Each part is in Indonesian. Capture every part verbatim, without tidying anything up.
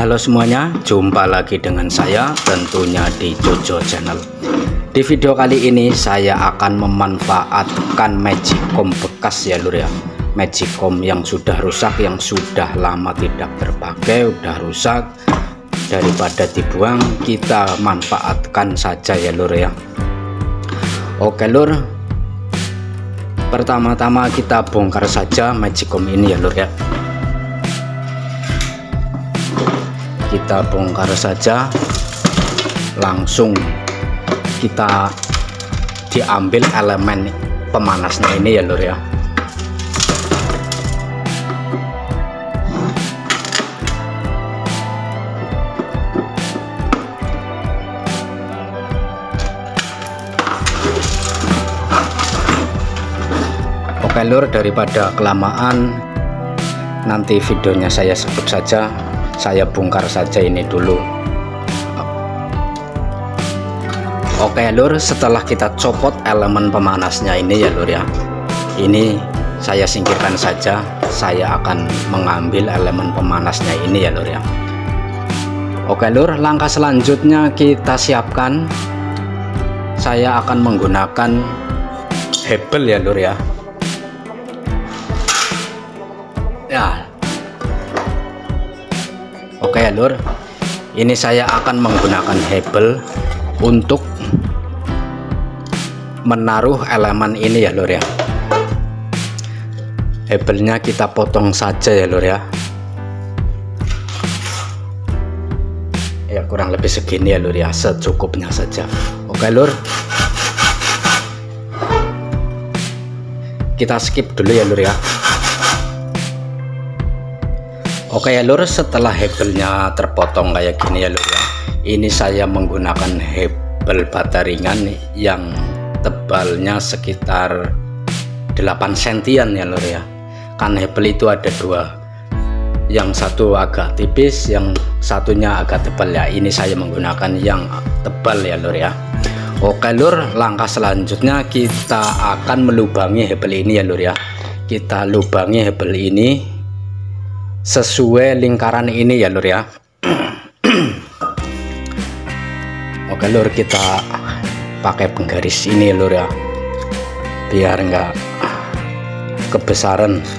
Halo semuanya, jumpa lagi dengan saya tentunya di Jojo Channel. Di video kali ini saya akan memanfaatkan Magicom bekas ya lur ya. Magicom yang sudah rusak, yang sudah lama tidak terpakai, udah rusak. Daripada dibuang, kita manfaatkan saja ya lur ya. Oke lur, pertama-tama kita bongkar saja Magicom ini ya lur ya. Kita bongkar saja, langsung kita diambil elemen pemanasnya ini ya lur ya. Oke lur, daripada kelamaan nanti videonya saya sebut saja, saya bongkar saja ini dulu. Oke lur, setelah kita copot elemen pemanasnya ini ya lur ya, ini saya singkirkan saja. Saya akan mengambil elemen pemanasnya ini ya lur ya. Oke lur, langkah selanjutnya kita siapkan. Saya akan menggunakan hebel ya lur ya. Ya, oke ya lur, ini saya akan menggunakan hebel untuk menaruh elemen ini ya lur ya. Hebelnya kita potong saja ya lur ya. Ya kurang lebih segini ya lur ya, secukupnya saja. Oke lur, kita skip dulu ya lur ya. Oke ya lur, setelah hebelnya terpotong kayak gini ya lur ya, ini saya menggunakan hebel bata ringan yang tebalnya sekitar delapan sentian ya lur ya. Kan hebel itu ada dua, yang satu agak tipis, yang satunya agak tebal ya. Ini saya menggunakan yang tebal ya lur ya. Oke lur, langkah selanjutnya kita akan melubangi hebel ini ya lur ya. Kita lubangi hebel ini sesuai lingkaran ini ya lur ya. Oke lur, kita pakai penggaris ini lur ya, biar enggak kebesaran.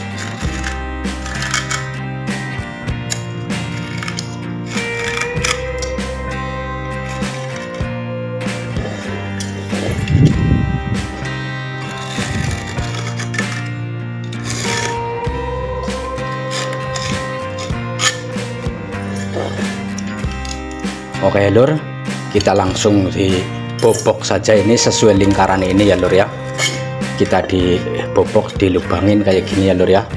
Oke lur, kita langsung dibobok saja ini sesuai lingkaran ini ya lur ya. Kita dibobok, dilubangin kayak gini ya lur ya.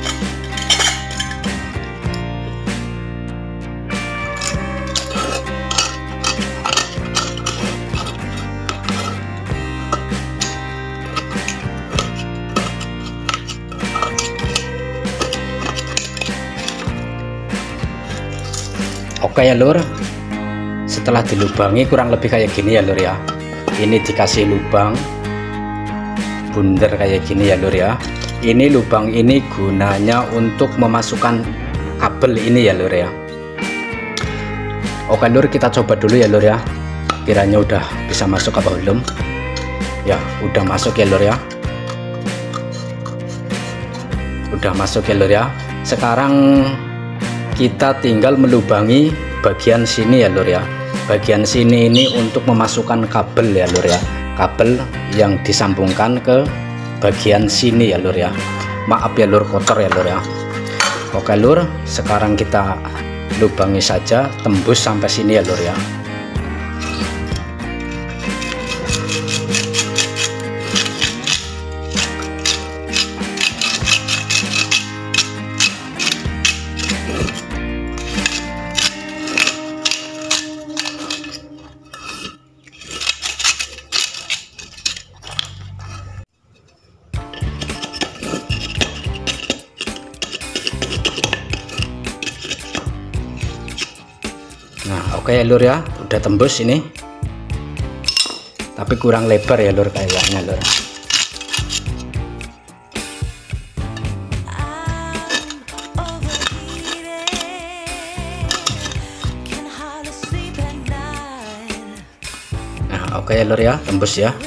Oke ya lur, setelah dilubangi kurang lebih kayak gini ya lur ya. Ini dikasih lubang bundar kayak gini ya lur ya. Ini lubang ini gunanya untuk memasukkan kabel ini ya lur ya. Oke lur, kita coba dulu ya lur ya, kiranya udah bisa masuk apa belum. Ya udah masuk ya lur ya, udah masuk ya lur ya. Sekarang kita tinggal melubangi bagian sini ya lur ya. Bagian sini ini untuk memasukkan kabel ya lur ya, kabel yang disambungkan ke bagian sini ya lur ya. Maaf ya lur, kotor ya lur ya. Oke lur, sekarang kita lubangi saja, tembus sampai sini ya lur ya. Nah oke ya lur ya, udah tembus ini, tapi kurang lebar ya lur kayaknya lur. Oke ya lur ya, tembus ya.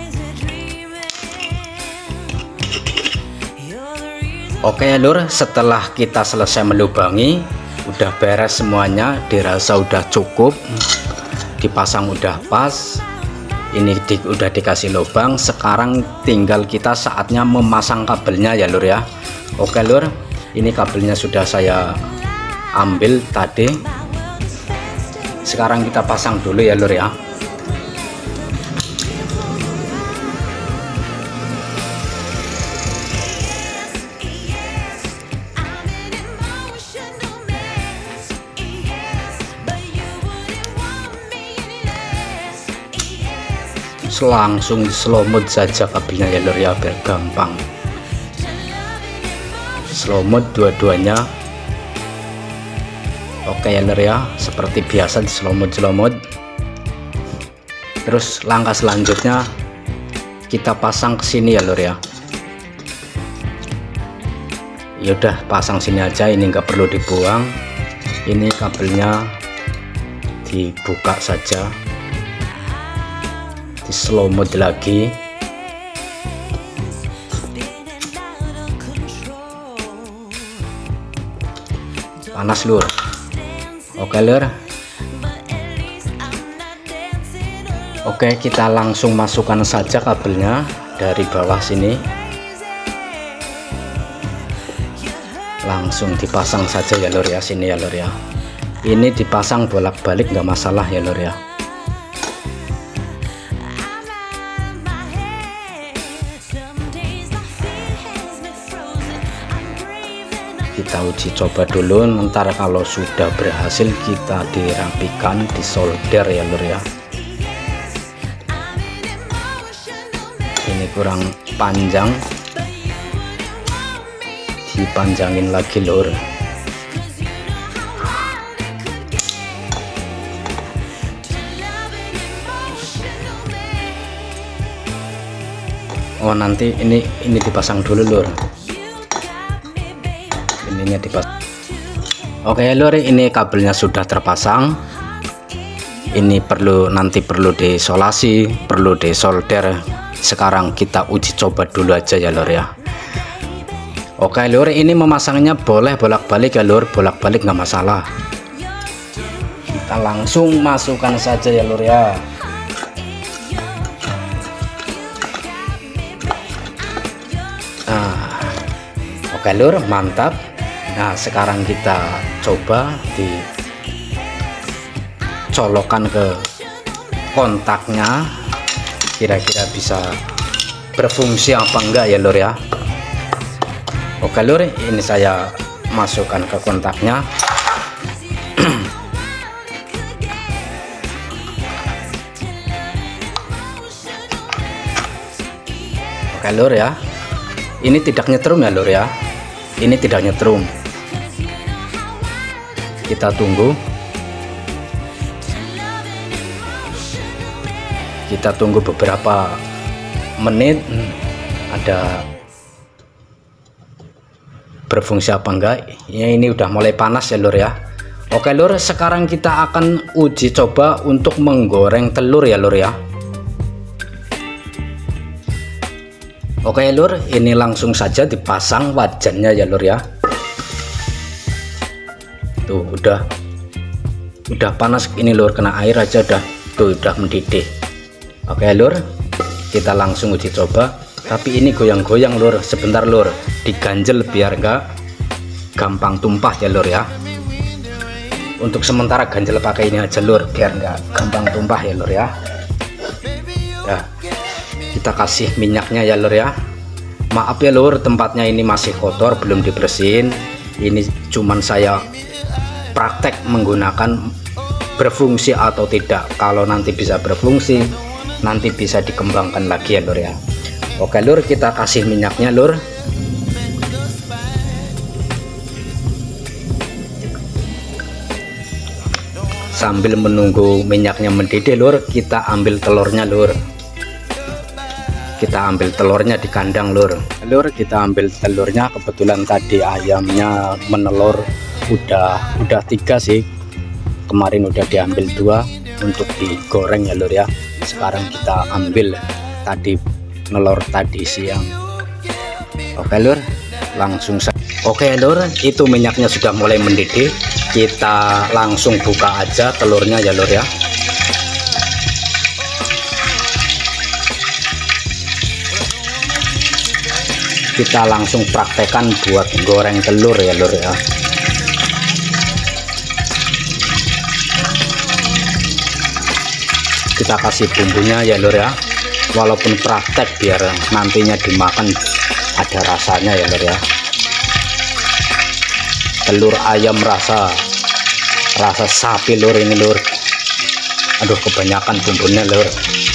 Oke ya lur, setelah kita selesai melubangi, udah beres semuanya, dirasa udah cukup, dipasang udah pas, ini di, udah dikasih lubang. Sekarang tinggal kita saatnya memasang kabelnya ya lur ya. Oke lur, ini kabelnya sudah saya ambil tadi, sekarang kita pasang dulu ya lur ya. Langsung slow mode saja kabelnya ya lur ya, biar gampang. Slow mode dua-duanya. Oke ya lur ya, seperti biasa di slow mode slow mode. Terus langkah selanjutnya kita pasang ke sini ya lur ya. Ya udah, pasang sini aja, ini nggak perlu dibuang. Ini kabelnya dibuka saja, di slow mode lagi. Panas lur. Oke lur. Oke, kita langsung masukkan saja kabelnya dari bawah sini, langsung dipasang saja ya lur ya, sini ya lur ya. Ini dipasang bolak-balik nggak masalah ya lur ya. Kita uji coba dulu, ntar kalau sudah berhasil kita dirapikan, disolder ya lur ya. Ini kurang panjang, dipanjangin lagi lur. Oh nanti ini ini dipasang dulu lur, ininya dipasang. Oke lur, ini kabelnya sudah terpasang. Ini perlu nanti perlu disolasi, perlu disolder. Sekarang kita uji coba dulu aja ya lur ya. Oke lur, ini memasangnya boleh bolak-balik ya lur, bolak-balik nggak masalah. Kita langsung masukkan saja ya lur ya. Nah, oke lur, mantap. Nah sekarang kita coba dicolokkan ke kontaknya, kira-kira bisa berfungsi apa enggak ya lur ya. Oke lur, ini saya masukkan ke kontaknya. Oke lur ya, ini tidak nyetrum ya lur ya, ini tidak nyetrum. Kita tunggu, kita tunggu beberapa menit, ada berfungsi apa enggak ya. Ini udah mulai panas ya lur ya. Oke lur, sekarang kita akan uji coba untuk menggoreng telur ya lur ya. Oke lur, ini langsung saja dipasang wajannya ya lur ya. Tuh udah udah panas ini lur, kena air aja udah tuh udah mendidih. Oke lur, kita langsung uji coba. Tapi ini goyang-goyang lur, sebentar lur, diganjel biar enggak gampang tumpah ya lur ya. Untuk sementara ganjel pakai ini aja lur, biar enggak gampang tumpah ya lur ya. Ya, kita kasih minyaknya ya lur ya. Maaf ya lur, tempatnya ini masih kotor, belum dibersihin. Ini cuman saya praktek menggunakan berfungsi atau tidak. Kalau nanti bisa berfungsi, nanti bisa dikembangkan lagi ya lur ya. Oke lur, kita kasih minyaknya lur. Sambil menunggu minyaknya mendidih lur, kita ambil telurnya lur. Kita ambil telurnya di kandang lur. Lur, kita ambil telurnya. Kebetulan tadi ayamnya menelur udah udah tiga sih, kemarin udah diambil dua untuk digoreng ya lur ya. sekarang kita ambil tadi nelor tadi siang. Oke lur, langsung saja. Oke lur, itu minyaknya sudah mulai mendidih, kita langsung buka aja telurnya ya lur ya. Kita langsung praktekkan buat goreng telur ya lur ya. Kita kasih bumbunya ya lur ya, walaupun praktek biar nantinya dimakan ada rasanya ya lur ya. Telur ayam rasa rasa sapi lur ini lur. Aduh kebanyakan bumbunya lur.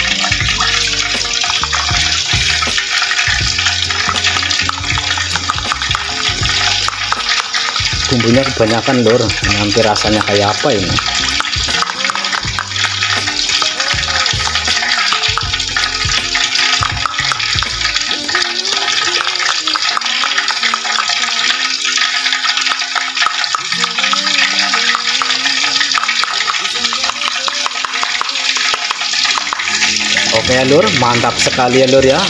Bumbunya kebanyakan lur, nanti rasanya kayak apa ini. Oke ya lur, mantap sekali ya lur ya.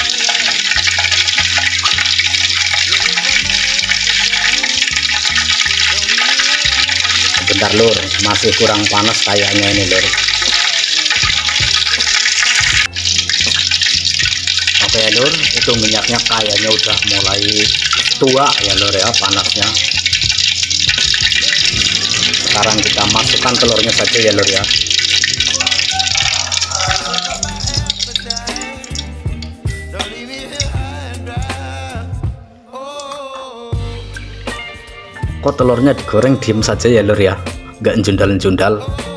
Bentar lur, masih kurang panas kayaknya ini lur. Oke ya lur, itu minyaknya kayaknya udah mulai tua ya lur ya panasnya. Sekarang kita masukkan telurnya saja ya lur ya. Kok telurnya digoreng diem saja ya lur ya, nggak jundal-jundal.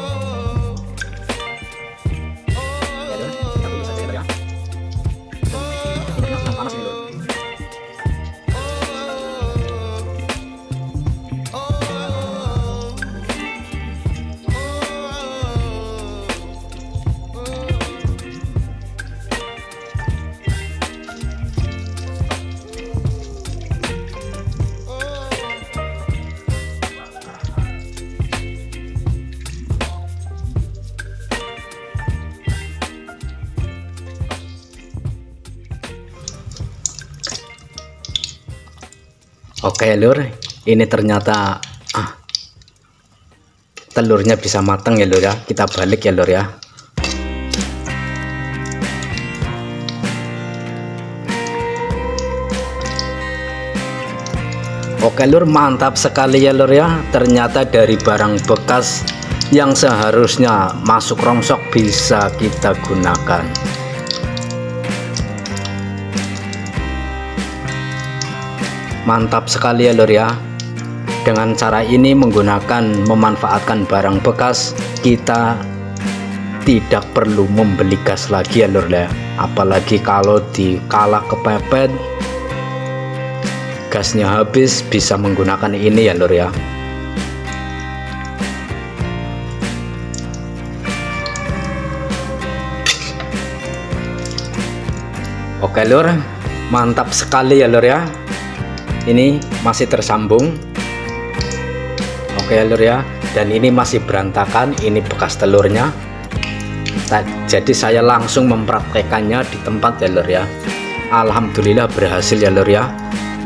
Oke lur, ini ternyata ah, telurnya bisa matang ya lur ya. Kita balik ya lur ya. Oke lur, mantap sekali ya lur ya. Ternyata dari barang bekas yang seharusnya masuk rongsok bisa kita gunakan. Mantap sekali ya lur ya. Dengan cara ini menggunakan memanfaatkan barang bekas, kita tidak perlu membeli gas lagi ya lur ya. Apalagi kalau dikalah kepepet gasnya habis, bisa menggunakan ini ya lur ya. Oke lur, mantap sekali ya lur ya. Ini masih tersambung. Oke ya lur ya, dan ini masih berantakan, ini bekas telurnya. Jadi saya langsung mempraktekannya di tempat ya lur ya. Alhamdulillah berhasil ya lur ya.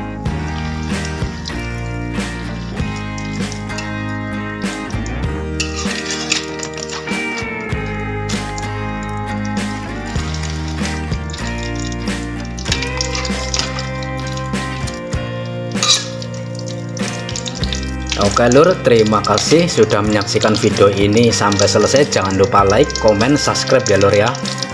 Oke lur, terima kasih sudah menyaksikan video ini sampai selesai. Jangan lupa like, komen, subscribe ya lur ya.